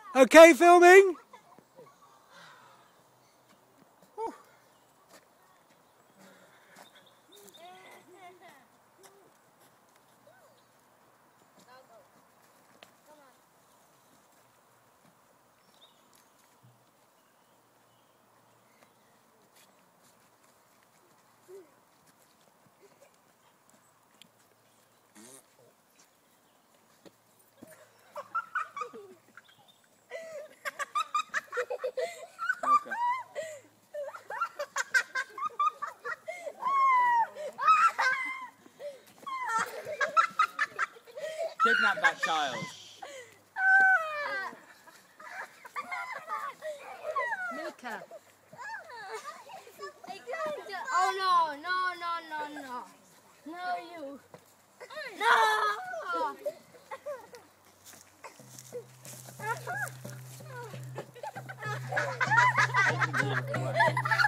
Okay, filming? Kidnap that child. Mika. Oh no, no, no, no, no. No, you. No!